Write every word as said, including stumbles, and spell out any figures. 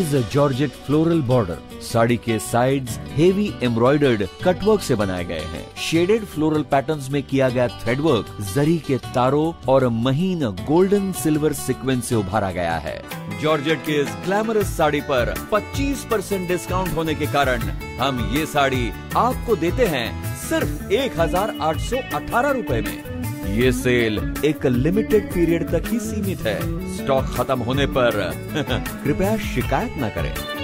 Glaze georgette floral border. Sari के sides heavy embroidered cutwork से बनाए गए हैं। शेडेड फ्लोरल पैटर्न्स में किया गया थ्रेडवर्क जरी के तारों और महीन गोल्डन सिल्वर सीक्वेंस से उभारा गया है। जॉर्जेट के इस ग्लैमरस साड़ी पर पच्चीस परसेंट डिस्काउंट होने के कारण हम ये साड़ी आपको देते हैं सिर्फ एक हजार आठ सौ अठारह रुपए में। ये सेल एक लिमिटेड पीरियड तक ही सीमित है। स्टॉक खत्म होने पर कृपया शिकायत न करें।